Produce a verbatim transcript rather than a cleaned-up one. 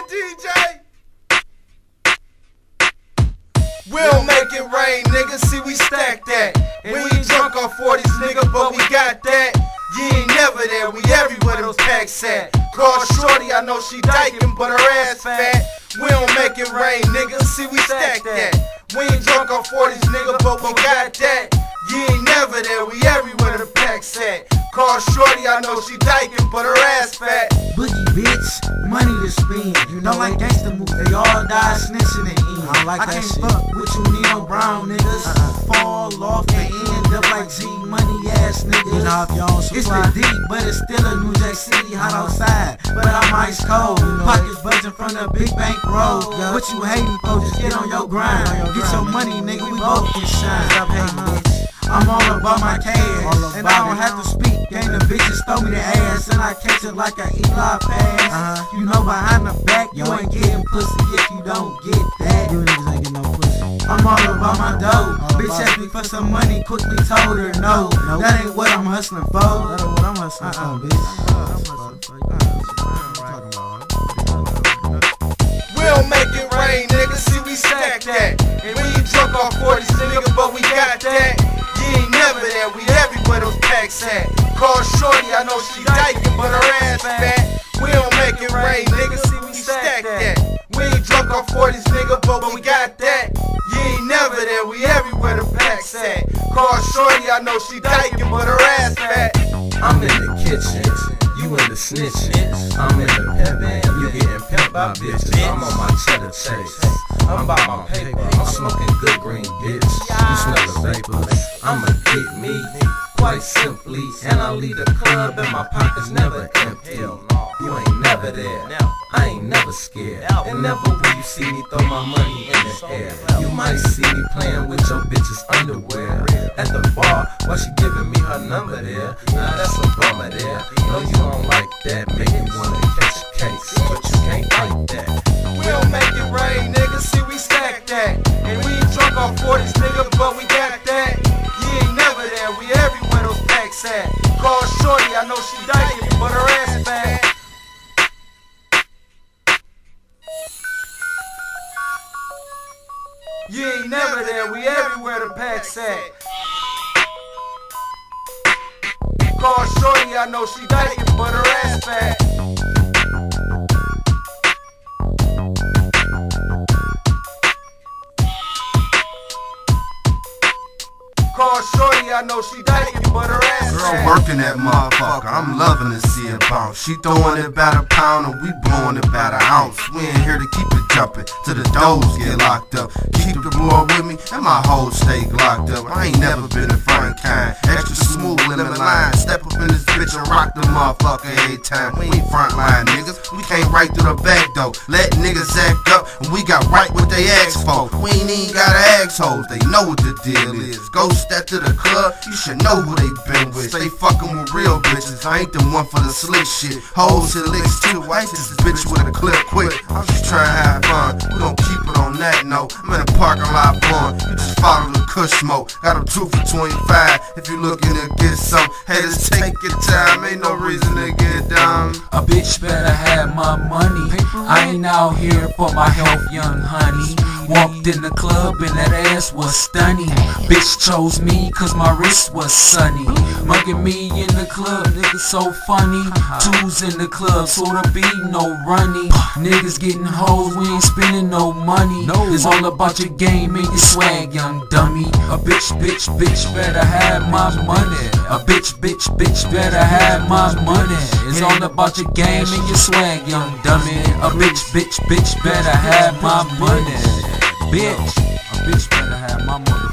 D J. We'll make it rain, nigga. See, we stack that. We ain't drunk off forties, nigga, but we got that. You ain't never there, we everywhere those packs at. Call shorty, I know she dyking, but her ass fat. We don't make it rain, nigga. See, we stack that. We ain't drunk off forties, nigga, but we got that. You ain't never there, we everywhere the packs at. Call shorty, I know she dyking, but her ass fat. Boogie bitch, money to spend. You know like gangsta moves, they all die snitching and end. I like I that shit. I can't fuck with you Nino Brown niggas. Uh-uh. Fall off and end up like G Money ass niggas. You know if y'all it's the D, but it's still a New Jack City hot outside. But I'm ice cold. You know pockets buzzing from the big bank road. Yeah. What you hating for? Just get on your grind. On your get grind. Your money, nigga. We both can shine. Stop hating, uh-huh. bitch. I'm all about my cash, about and I don't have to speak. Gang the bitches throw me the ass, and I catch it like an Eli pass. Uh-huh. You know behind the back, you ain't getting pussy if you don't get that. You niggas ain't getting no pussy. I'm all about my dough. All bitch asked me for some money, quickly told her no. Nope. That ain't what I'm hustling for. That ain't what I'm hustling uh-uh. for, bitch. We'll make it rain, nigga. See, we stack that. And we ain't drunk off forties, nigga, but we got that. You ain't never there, we everywhere those packs at. Call shorty, I know she dyking, but her ass fat. We don't make it rain, nigga, see we stack that. We ain't drunk off forties, nigga, but we got that. You ain't never there, we everywhere the packs at. Call shorty, I know she dyking, but her ass fat. I'm in the kitchen, you in the snitching. I'm in the pimpin', you getting pimped by bitches. I'm on my cheddar chase, I'm about my paper. I'm smoking good green, bitch. You smell the vapors. I'ma get me, quite simply, and I leave the club and my pockets never empty. You ain't never there, I ain't never scared, and never will you see me throw my money in the air. You might see me playing with your bitch's underwear at the bar while she giving me her number there. Now that's a bummer there. No, you don't like that, make you wanna catch a case, but you can't like that. We'll make it rain, nigga. See we stack that, and we ain't drunk off forties, nigga, but we got that. You ain't never there, we everywhere those packs at. Call shorty, I know she dyking, but her ass fat. You ain't never there, we everywhere the packs at. Call shorty, I know she dyking, but her ass fat. Call shorty, I know she dyking, but her ass Girl fat. working that motherfucker, I'm loving to see it bounce. She throwing it about a pound and we blowing it about an ounce. We ain't here to keep it jumping till the doors get locked up. Keep the boy with me and my whole stay locked up. I ain't never been the front kind, extra smooth, lemon line. Step up in this bitch and rock the motherfucker every time. We ain't front line niggas, we came right through the back though. Let niggas act up and we got right what they asked for. We ain't even gotta ask hoes, they know what the deal is. Go step to the club, you should know who they been with. Stay fucking with real bitches, I ain't the one for the slick shit. Hoes hit licks too, I ain't this bitch with a clip quick. I'm just trying to have fun, we gon' keep it on that note. I'm in a parking lot blowing, you just follow the kush smoke. Got a two for twenty-five, if you looking to get some. Haters take your time, ain't no reason to get down. A bitch better have my money, I ain't out here for my health, young honey. Walked in the club and that ass was stunning. Bitch chose me cause my wrist was sunny. Mugging me in the club, nigga so funny. Two's in the club, so there be no running. Niggas getting hoes, we ain't spending no money. It's all about your game and your swag, young dummy. A bitch, bitch, bitch better have my money. A bitch, bitch, bitch better have my money. It's all about your game and your swag, young dummy. A bitch, bitch, bitch better have my money. Bitch, a bitch better have my money.